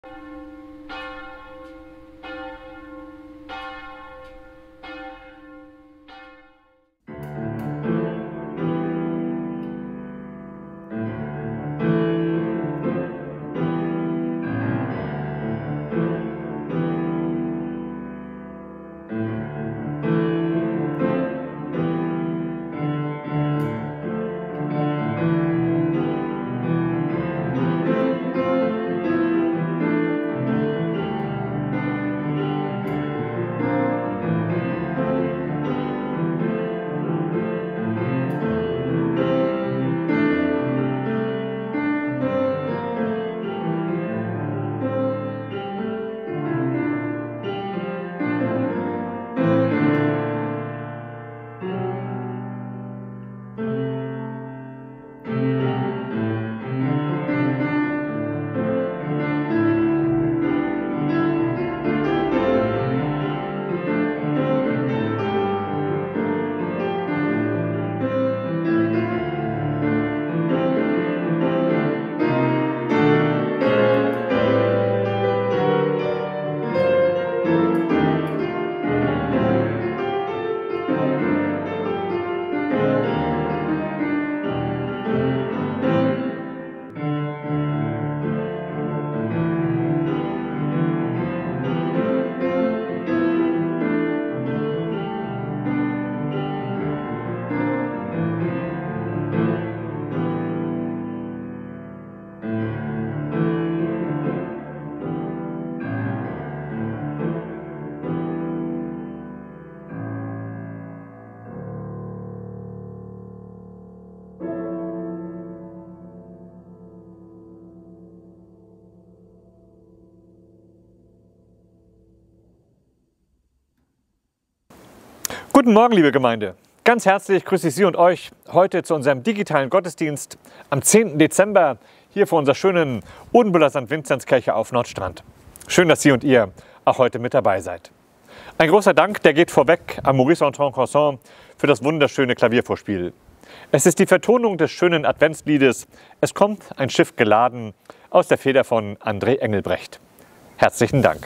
Guten Morgen, liebe Gemeinde. Ganz herzlich grüße ich Sie und euch heute zu unserem digitalen Gottesdienst am 10. Dezember hier vor unserer schönen Odenbüller St. Vinzenzkirche auf Nordstrand. Schön, dass Sie und ihr auch heute mit dabei seid. Ein großer Dank, der geht vorweg an Maurice Antoine Croissant für das wunderschöne Klaviervorspiel. Es ist die Vertonung des schönen Adventsliedes "Es kommt ein Schiff geladen" aus der Feder von André Engelbrecht. Herzlichen Dank.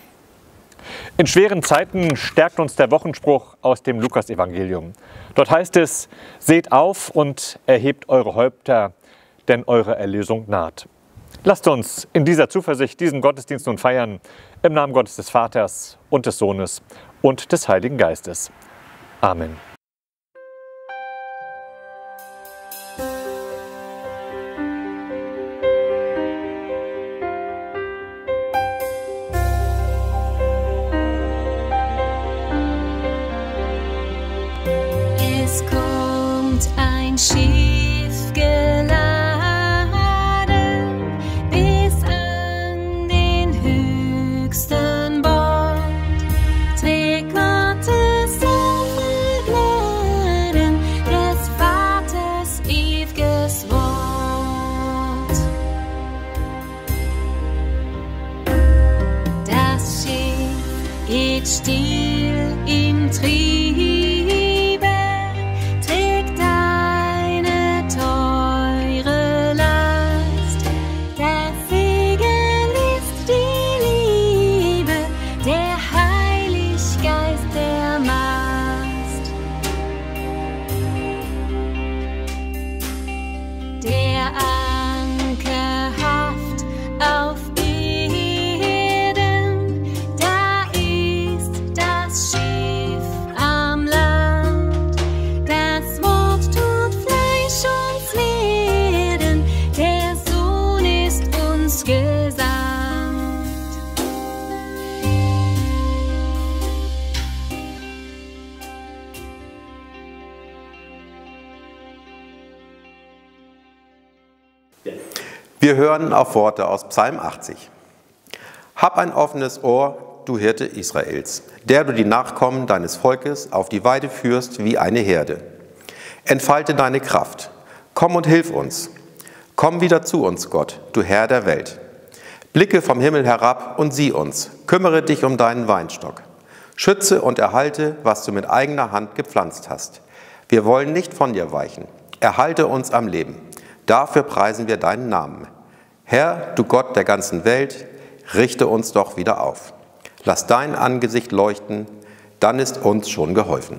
In schweren Zeiten stärkt uns der Wochenspruch aus dem Lukasevangelium. Dort heißt es: Seht auf und erhebt eure Häupter, denn eure Erlösung naht. Lasst uns in dieser Zuversicht diesen Gottesdienst nun feiern, im Namen Gottes des Vaters und des Sohnes und des Heiligen Geistes. Amen. Es kommt ein Schiff geladen bis an den höchsten Bord, trägt Gottes Gnaden, des Vaters ewiges Wort. Das Schiff geht still im Trieb, Wir hören auf Worte aus Psalm 80. Hab ein offenes Ohr, du Hirte Israels, der du die Nachkommen deines Volkes auf die Weide führst wie eine Herde. Entfalte deine Kraft. Komm und hilf uns. Komm wieder zu uns, Gott, du Herr der Welt. Blicke vom Himmel herab und sieh uns. Kümmere dich um deinen Weinstock. Schütze und erhalte, was du mit eigener Hand gepflanzt hast. Wir wollen nicht von dir weichen. Erhalte uns am Leben. Dafür preisen wir deinen Namen. Herr, du Gott der ganzen Welt, richte uns doch wieder auf. Lass dein Angesicht leuchten, dann ist uns schon geholfen.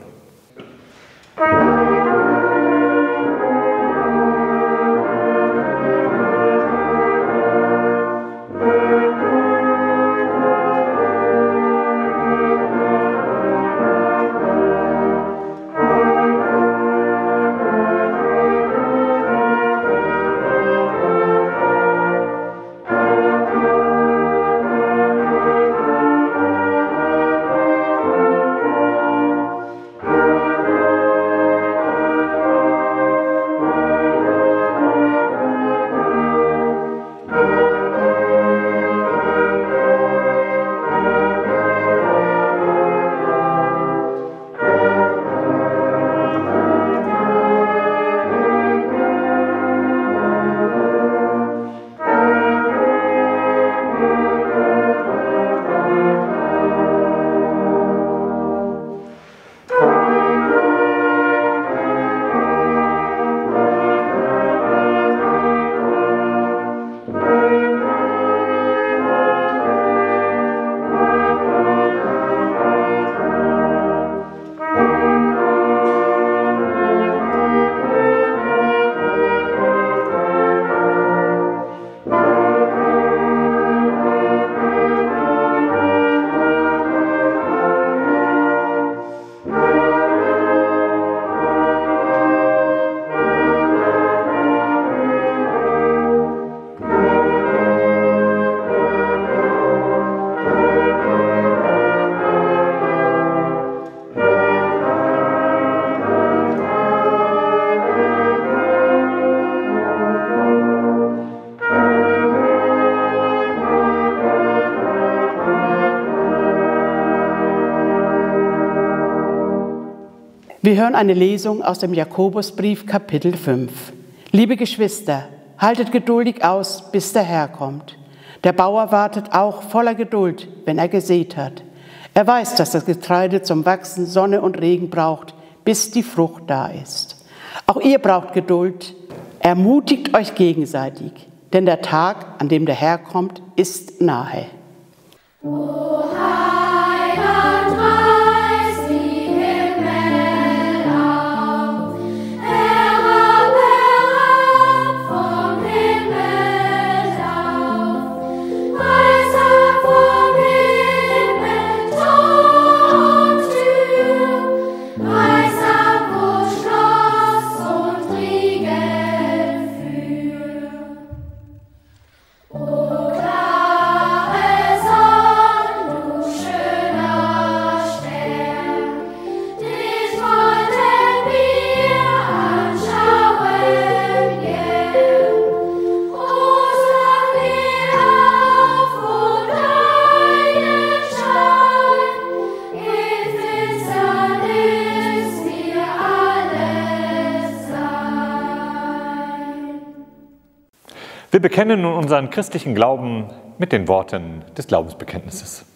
Wir hören eine Lesung aus dem Jakobusbrief, Kapitel 5. Liebe Geschwister, haltet geduldig aus, bis der Herr kommt. Der Bauer wartet auch voller Geduld, wenn er gesät hat. Er weiß, dass das Getreide zum Wachsen Sonne und Regen braucht, bis die Frucht da ist. Auch ihr braucht Geduld. Ermutigt euch gegenseitig, denn der Tag, an dem der Herr kommt, ist nahe. O Heiland, reiß die Himmel auf, herab vom Himmel auf, reiß ab vom Himmel Tor und Tür, reiß ab, wo Schloss und Riegel führ. O klare Sonn, du schöner Stern, dich wollten wir anschauen gern. O sag mir auf, wo deinen Schein in Finsternis wir alle sein. Wir bekennen nun unseren christlichen Glauben mit den Worten des Glaubensbekenntnisses.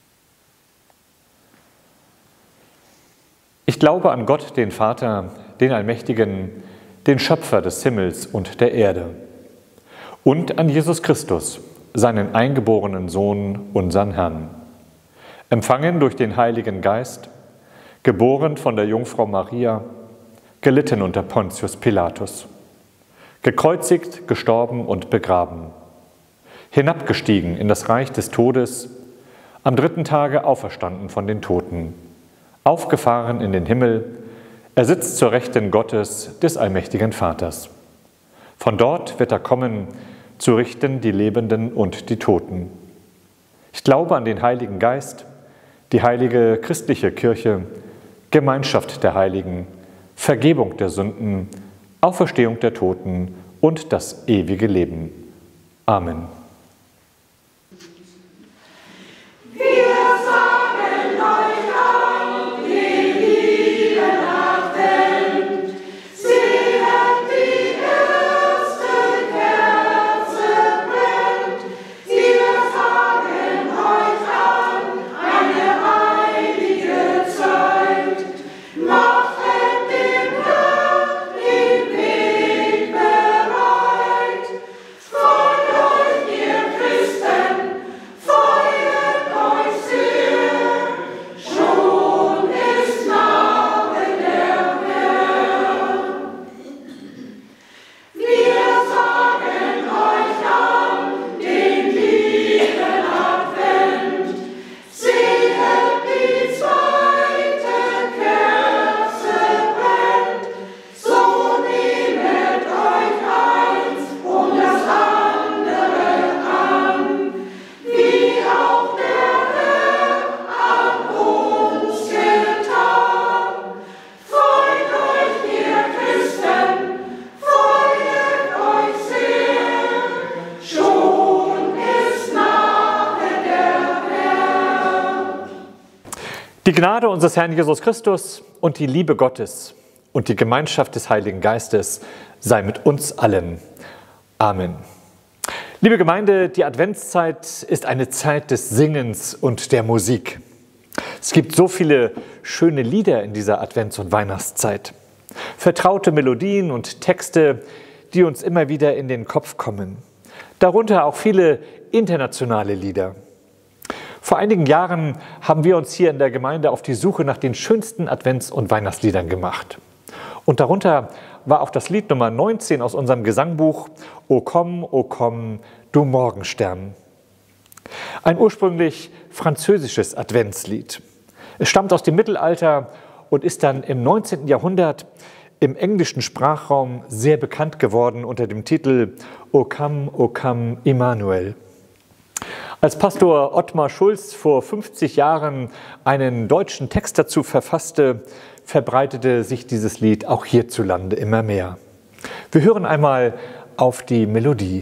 Ich glaube an Gott, den Vater, den Allmächtigen, den Schöpfer des Himmels und der Erde, und an Jesus Christus, seinen eingeborenen Sohn, unseren Herrn, empfangen durch den Heiligen Geist, geboren von der Jungfrau Maria, gelitten unter Pontius Pilatus, gekreuzigt, gestorben und begraben, hinabgestiegen in das Reich des Todes, am dritten Tage auferstanden von den Toten, aufgefahren in den Himmel, er sitzt zur Rechten Gottes, des allmächtigen Vaters. Von dort wird er kommen, zu richten die Lebenden und die Toten. Ich glaube an den Heiligen Geist, die heilige christliche Kirche, Gemeinschaft der Heiligen, Vergebung der Sünden, Auferstehung der Toten und das ewige Leben. Amen. Von euch Die Gnade unseres Herrn Jesus Christus und die Liebe Gottes und die Gemeinschaft des Heiligen Geistes sei mit uns allen. Amen. Liebe Gemeinde, die Adventszeit ist eine Zeit des Singens und der Musik. Es gibt so viele schöne Lieder in dieser Advents- und Weihnachtszeit. Vertraute Melodien und Texte, die uns immer wieder in den Kopf kommen. Darunter auch viele internationale Lieder. Vor einigen Jahren haben wir uns hier in der Gemeinde auf die Suche nach den schönsten Advents- und Weihnachtsliedern gemacht. Und darunter war auch das Lied Nummer 19 aus unserem Gesangbuch O komm, du Morgenstern. Ein ursprünglich französisches Adventslied. Es stammt aus dem Mittelalter und ist dann im 19. Jahrhundert im englischen Sprachraum sehr bekannt geworden unter dem Titel O come, Immanuel. Als Pastor Ottmar Schulz vor 50 Jahren einen deutschen Text dazu verfasste, verbreitete sich dieses Lied auch hierzulande immer mehr. Wir hören einmal auf die Melodie.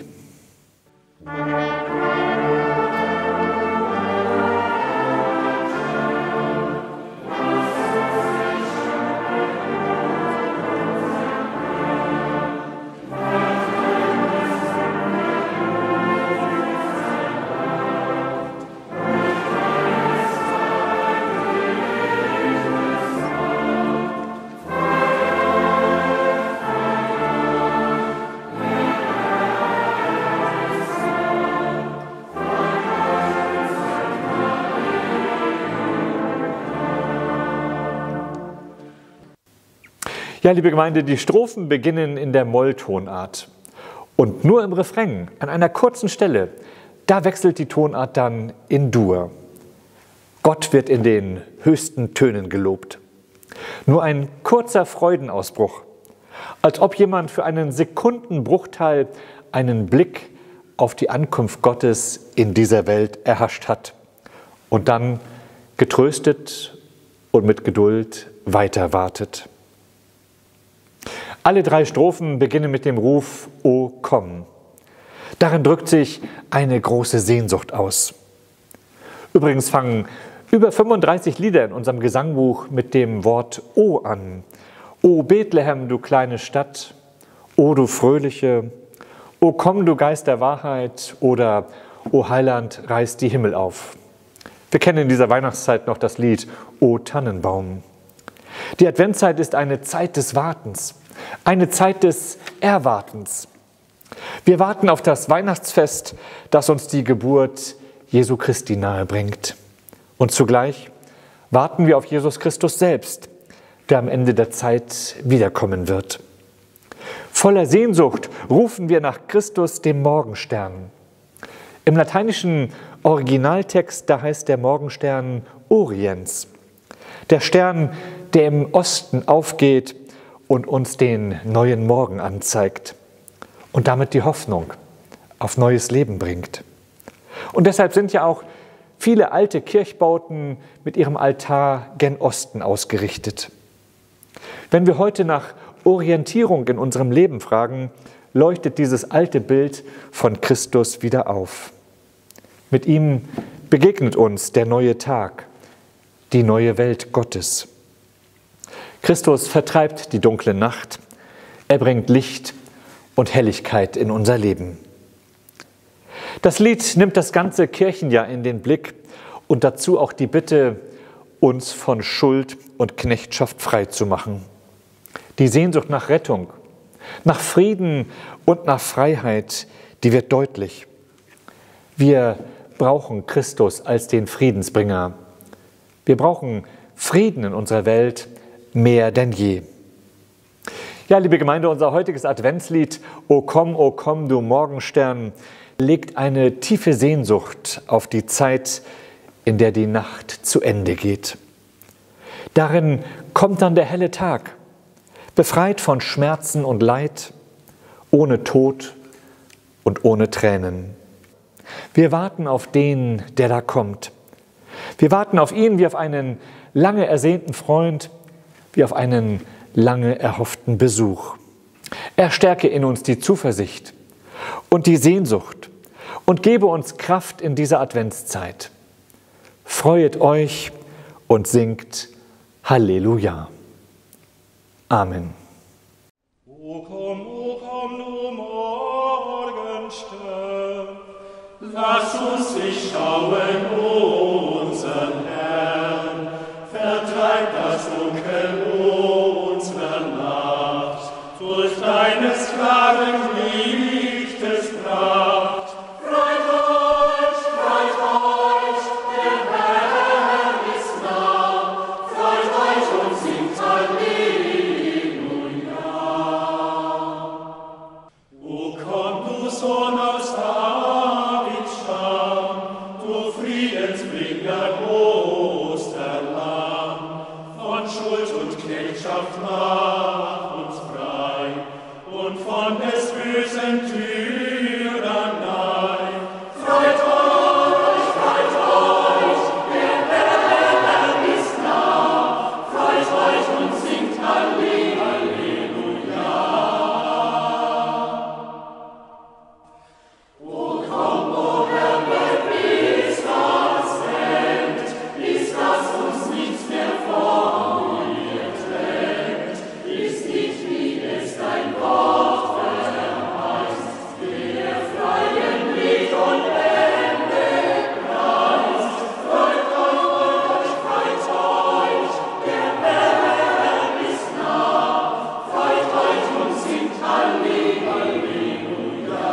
Ja, liebe Gemeinde, die Strophen beginnen in der Molltonart. Und nur im Refrain, an einer kurzen Stelle, da wechselt die Tonart dann in Dur. Gott wird in den höchsten Tönen gelobt. Nur ein kurzer Freudenausbruch, als ob jemand für einen Sekundenbruchteil einen Blick auf die Ankunft Gottes in dieser Welt erhascht hat und dann getröstet und mit Geduld weiter wartet. Alle 3 Strophen beginnen mit dem Ruf O komm. Darin drückt sich eine große Sehnsucht aus. Übrigens fangen über 35 Lieder in unserem Gesangbuch mit dem Wort O an. O Bethlehem, du kleine Stadt, O du Fröhliche, O komm, du Geist der Wahrheit oder O Heiland, reiß die Himmel auf. Wir kennen in dieser Weihnachtszeit noch das Lied O Tannenbaum. Die Adventszeit ist eine Zeit des Wartens, eine Zeit des Erwartens. Wir warten auf das Weihnachtsfest, das uns die Geburt Jesu Christi nahebringt. Und zugleich warten wir auf Jesus Christus selbst, der am Ende der Zeit wiederkommen wird. Voller Sehnsucht rufen wir nach Christus, dem Morgenstern. Im lateinischen Originaltext, da heißt der Morgenstern Oriens. Der Stern, der im Osten aufgeht und uns den neuen Morgen anzeigt und damit die Hoffnung auf neues Leben bringt. Und deshalb sind ja auch viele alte Kirchbauten mit ihrem Altar gen Osten ausgerichtet. Wenn wir heute nach Orientierung in unserem Leben fragen, leuchtet dieses alte Bild von Christus wieder auf. Mit ihm begegnet uns der neue Tag, die neue Welt Gottes. Christus vertreibt die dunkle Nacht, er bringt Licht und Helligkeit in unser Leben. Das Lied nimmt das ganze Kirchenjahr in den Blick und dazu auch die Bitte, uns von Schuld und Knechtschaft frei zu machen. Die Sehnsucht nach Rettung, nach Frieden und nach Freiheit, die wird deutlich. Wir brauchen Christus als den Friedensbringer. Wir brauchen Frieden in unserer Welt mehr denn je. Ja, liebe Gemeinde, unser heutiges Adventslied O komm, du Morgenstern legt eine tiefe Sehnsucht auf die Zeit, in der die Nacht zu Ende geht. Darin kommt dann der helle Tag, befreit von Schmerzen und Leid, ohne Tod und ohne Tränen. Wir warten auf den, der da kommt. Wir warten auf ihn wie auf einen lange ersehnten Freund, wie auf einen lange erhofften Besuch. Er stärke in uns die Zuversicht und die Sehnsucht und gebe uns Kraft in dieser Adventszeit. Freuet euch und singt Halleluja. Amen. O komm, du Morgenstern, lass uns dich schauen, unseren Herrn, vertreib das Dunkel unserer Nacht, durch deines klaren Lichtes Pracht. Freut euch, der Herr ist nah, freut euch und singt Halleluja. O komm, du Sohn aus Davids Stamm, du Friedensbringer, Osterlamm, von Schuld und Knechtschaft mach uns frei und von des bösen Tyrannei. Freut euch, der Herr ist nah, freut euch und singt Halleluja. O komm, o Herr, bis das End, bis das uns nichts mehr von dir trennt, ist nicht wie es dein Wort verheißt, der freien Weg und Ende preist. Freut euch, der Herr ist nah, freut euch und singt Halleluja.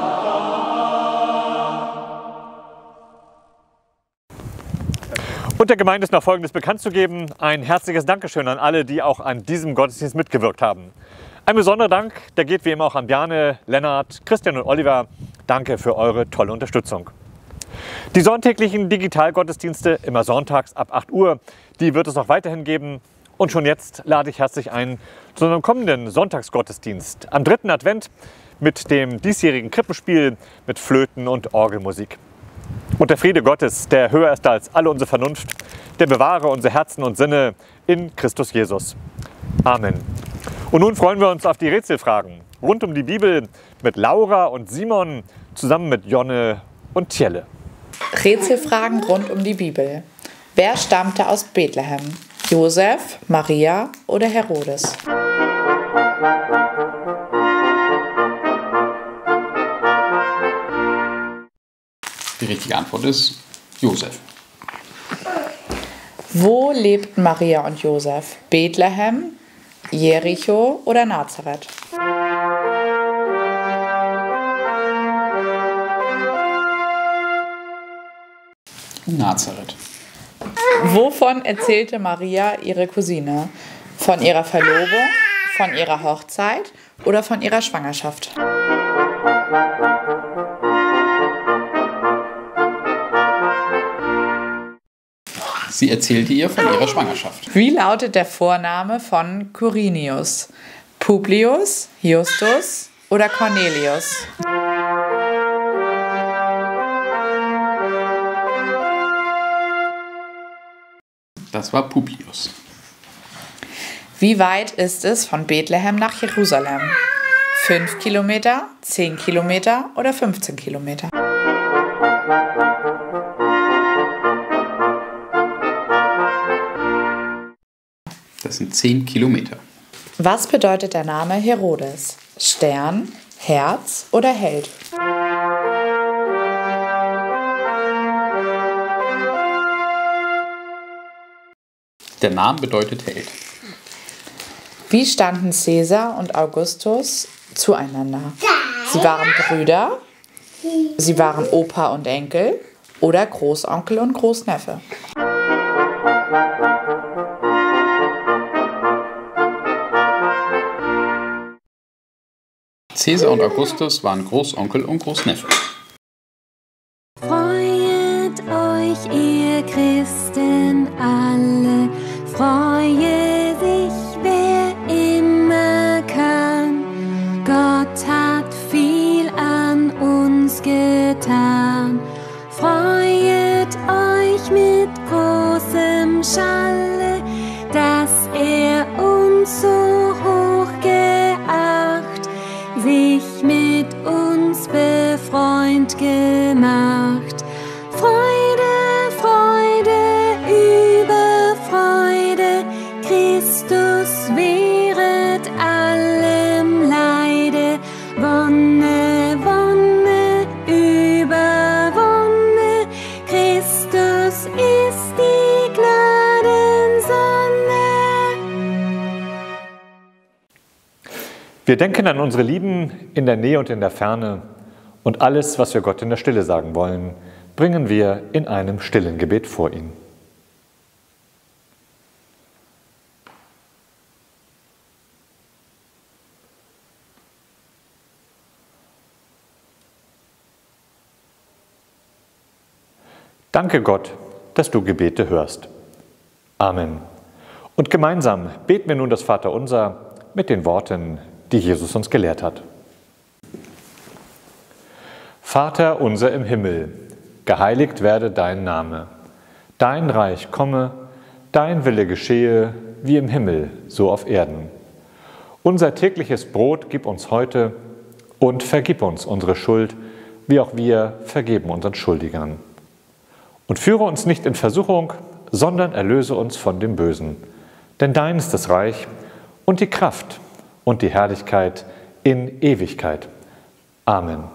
Und der Gemeinde ist noch Folgendes bekannt zu geben. Ein herzliches Dankeschön an alle, die auch an diesem Gottesdienst mitgewirkt haben. Ein besonderer Dank, der geht wie immer auch an Bjarne, Lennart, Christian und Oliver. Danke für eure tolle Unterstützung. Die sonntäglichen Digitalgottesdienste, immer sonntags ab 8 Uhr, die wird es auch weiterhin geben. Und schon jetzt lade ich herzlich ein zu unserem kommenden Sonntagsgottesdienst am 3. Advent mit dem diesjährigen Krippenspiel mit Flöten und Orgelmusik. Und der Friede Gottes, der höher ist als alle unsere Vernunft, der bewahre unsere Herzen und Sinne in Christus Jesus. Amen. Und nun freuen wir uns auf die Rätselfragen rund um die Bibel mit Laura und Simon zusammen mit Jonne und Tjelle. Rätselfragen rund um die Bibel. Wer stammte aus Bethlehem? Josef, Maria oder Herodes? Die richtige Antwort ist Josef. Wo lebten Maria und Josef? Bethlehem, Jericho oder Nazareth? Nazareth. Wovon erzählte Maria ihre Cousine? Von ihrer Verlobung, von ihrer Hochzeit oder von ihrer Schwangerschaft? Sie erzählte ihr von ihrer Schwangerschaft. Wie lautet der Vorname von Quirinius? Publius, Justus oder Cornelius? Das war Publius. Wie weit ist es von Bethlehem nach Jerusalem? 5 Kilometer, 10 Kilometer oder 15 Kilometer? Das sind 10 Kilometer. Was bedeutet der Name Herodes? Stern, Herz oder Held? Der Name bedeutet Held. Wie standen Caesar und Augustus zueinander? Sie waren Brüder, sie waren Opa und Enkel oder Großonkel und Großneffe? Caesar und Augustus waren Großonkel und Großneffe. Freuet euch, ihr Christen alle, freue sich, wer immer kann. Gott hat viel an uns getan. Freuet euch mit großem Schalle, dass er uns so hoch geacht, sich mit uns befreundet ist die Gnadensonne. Wir denken an unsere Lieben in der Nähe und in der Ferne und alles, was wir Gott in der Stille sagen wollen, bringen wir in einem stillen Gebet vor ihn. Danke Gott, dass du Gebete hörst. Amen. Und gemeinsam beten wir nun das Vaterunser mit den Worten, die Jesus uns gelehrt hat. Vater unser im Himmel, geheiligt werde dein Name. Dein Reich komme, dein Wille geschehe, wie im Himmel, so auf Erden. Unser tägliches Brot gib uns heute und vergib uns unsere Schuld, wie auch wir vergeben unseren Schuldigern. Und führe uns nicht in Versuchung, sondern erlöse uns von dem Bösen. Denn dein ist das Reich und die Kraft und die Herrlichkeit in Ewigkeit. Amen.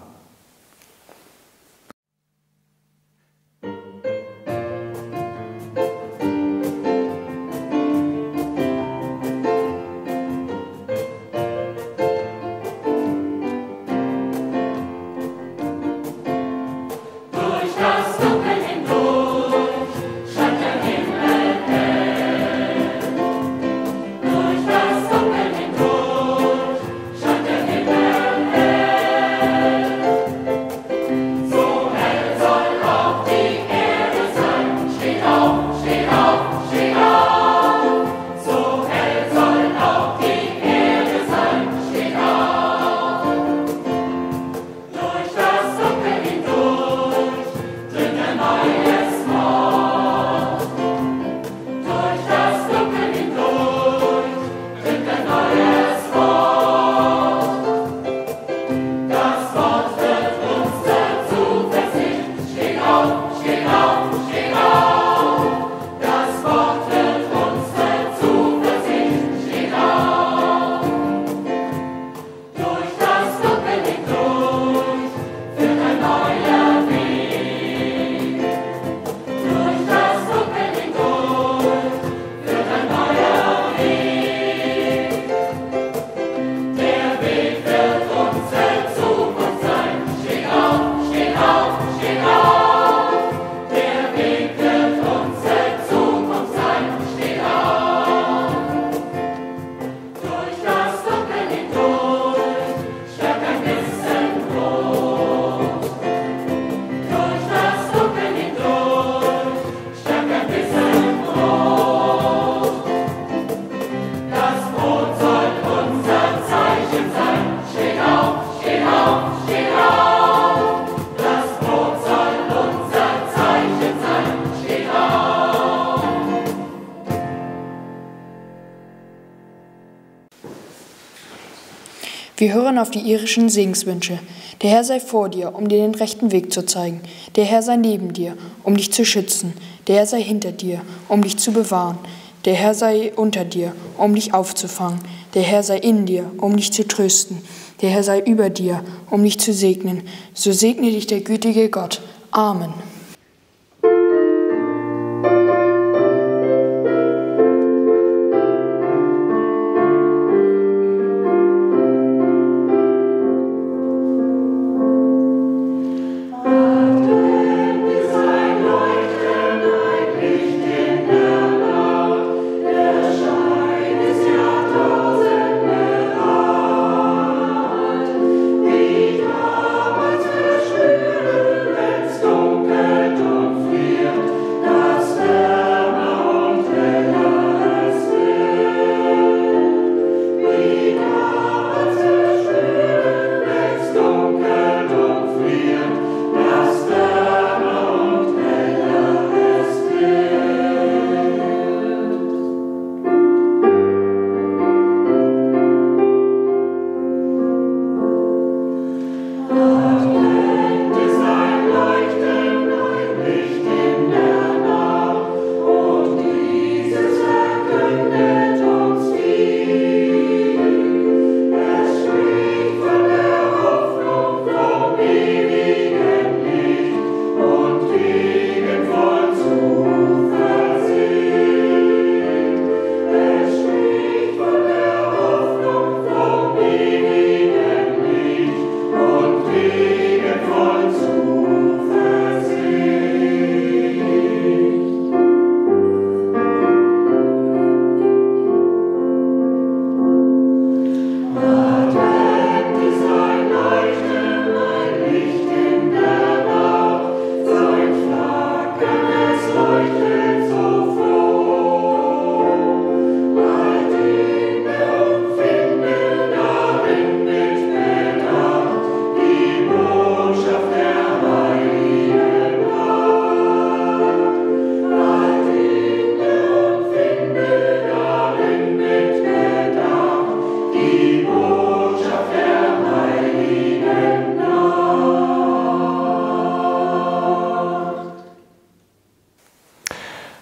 Wir hören auf die irischen Segenswünsche. Der Herr sei vor dir, um dir den rechten Weg zu zeigen. Der Herr sei neben dir, um dich zu schützen. Der Herr sei hinter dir, um dich zu bewahren. Der Herr sei unter dir, um dich aufzufangen. Der Herr sei in dir, um dich zu trösten. Der Herr sei über dir, um dich zu segnen. So segne dich der gütige Gott. Amen. Dunkel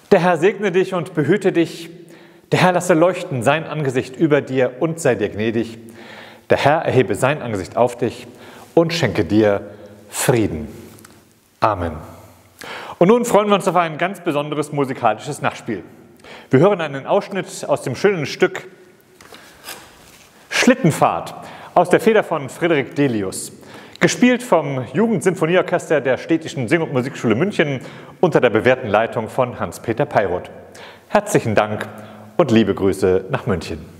Der Herr segne dich und behüte dich. Der Herr lasse leuchten sein Angesicht über dir und sei dir gnädig. Der Herr erhebe sein Angesicht auf dich und schenke dir Frieden. Amen. Und nun freuen wir uns auf ein ganz besonderes musikalisches Nachspiel. Wir hören einen Ausschnitt aus dem schönen Stück Schlittenfahrt aus der Feder von Friederik Delius, gespielt vom Jugendsinfonieorchester der Städtischen Sing- und Musikschule München unter der bewährten Leitung von Hans-Peter Peiroth. Herzlichen Dank und liebe Grüße nach München.